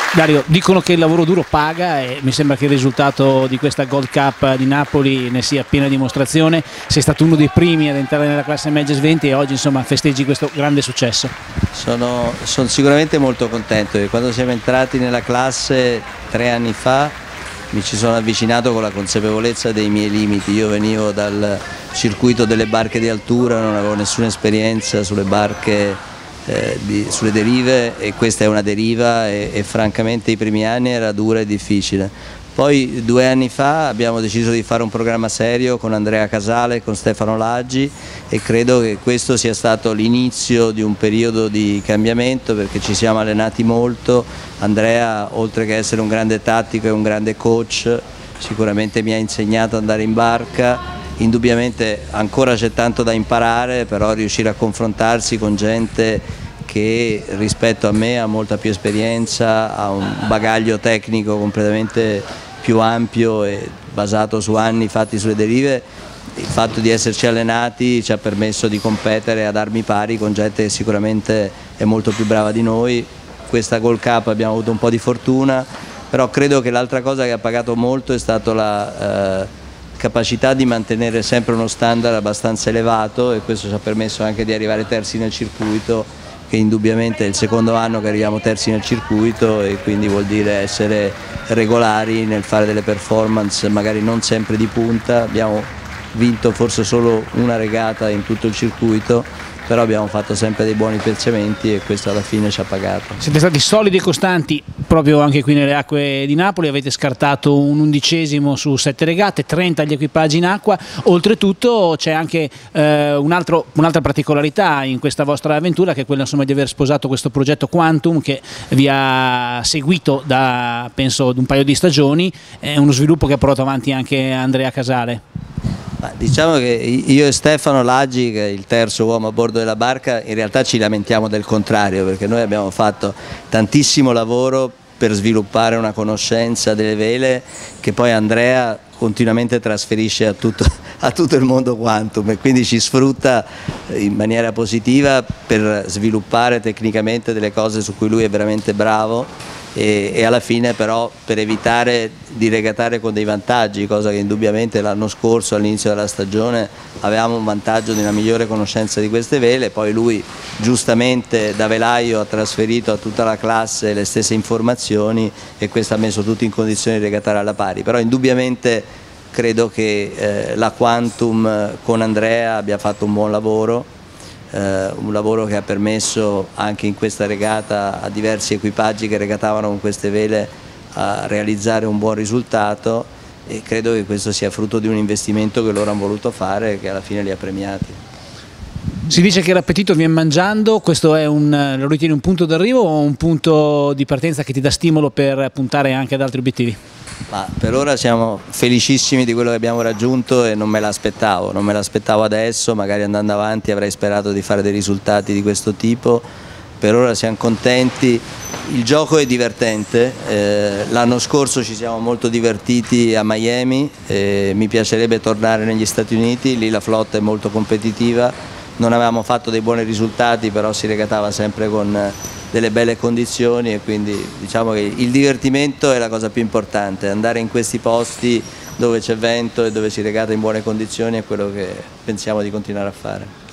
Dario, dicono che il lavoro duro paga e mi sembra che il risultato di questa Gold Cup di Napoli ne sia piena dimostrazione. Sei stato uno dei primi ad entrare nella classe Meggias 20 e oggi insomma festeggi questo grande successo. Sono sicuramente molto contento e quando siamo entrati nella classe 3 anni fa mi ci sono avvicinato con la consapevolezza dei miei limiti. Io venivo dal circuito delle barche di altura, non avevo nessuna esperienza sulle barche, sulle derive, e questa è una deriva e francamente i primi anni era dura e difficile. Poi 2 anni fa abbiamo deciso di fare un programma serio con Andrea Casale e con Stefano Laggi e credo che questo sia stato l'inizio di un periodo di cambiamento, perché ci siamo allenati molto. Andrea, oltre che essere un grande tattico e un grande coach, sicuramente mi ha insegnato ad andare in barca. Indubbiamente ancora c'è tanto da imparare, però riuscire a confrontarsi con gente che rispetto a me ha molta più esperienza, ha un bagaglio tecnico completamente più ampio e basato su anni fatti sulle derive, il fatto di esserci allenati ci ha permesso di competere ad armi pari con gente che sicuramente è molto più brava di noi. Questa Gold Cup abbiamo avuto un po' di fortuna, però credo che l'altra cosa che ha pagato molto è stata la capacità di mantenere sempre uno standard abbastanza elevato, e questo ci ha permesso anche di arrivare terzi nel circuito, che indubbiamente è il secondo anno che arriviamo terzi nel circuito e quindi vuol dire essere regolari nel fare delle performance magari non sempre di punta. Abbiamo vinto forse solo una regata in tutto il circuito, però abbiamo fatto sempre dei buoni piazzamenti e questo alla fine ci ha pagato. Siete stati solidi e costanti proprio anche qui nelle acque di Napoli, avete scartato un 11° su 7 regate, 30 gli equipaggi in acqua. Oltretutto c'è anche un'altra particolarità in questa vostra avventura, che è quella insomma di aver sposato questo progetto Quantum che vi ha seguito da penso un paio di stagioni, è uno sviluppo che ha portato avanti anche Andrea Casale. Diciamo che io e Stefano Laggi, che è il terzo uomo a bordo della barca, in realtà ci lamentiamo del contrario, perché noi abbiamo fatto tantissimo lavoro per sviluppare una conoscenza delle vele che poi Andrea continuamente trasferisce a tutto il mondo Quantum, e quindi ci sfrutta in maniera positiva per sviluppare tecnicamente delle cose su cui lui è veramente bravo. E alla fine però, per evitare di regatare con dei vantaggi, cosa che indubbiamente l'anno scorso all'inizio della stagione avevamo un vantaggio di una migliore conoscenza di queste vele, poi lui giustamente da velaio ha trasferito a tutta la classe le stesse informazioni e questo ha messo tutti in condizione di regatare alla pari. Però indubbiamente credo che la Quantum con Andrea abbia fatto un buon lavoro. Un lavoro che ha permesso anche in questa regata a diversi equipaggi che regatavano con queste vele a realizzare un buon risultato, e credo che questo sia frutto di un investimento che loro hanno voluto fare e che alla fine li ha premiati. Si dice che l'appetito viene mangiando, questo è lo ritieni un punto d'arrivo o un punto di partenza che ti dà stimolo per puntare anche ad altri obiettivi? Ma per ora siamo felicissimi di quello che abbiamo raggiunto e non me l'aspettavo adesso, magari andando avanti avrei sperato di fare dei risultati di questo tipo. Per ora siamo contenti, il gioco è divertente, l'anno scorso ci siamo molto divertiti a Miami, mi piacerebbe tornare negli Stati Uniti, lì la flotta è molto competitiva, non avevamo fatto dei buoni risultati, però si regatava sempre con delle belle condizioni, e quindi diciamo che il divertimento è la cosa più importante, andare in questi posti dove c'è vento e dove si regata in buone condizioni è quello che pensiamo di continuare a fare.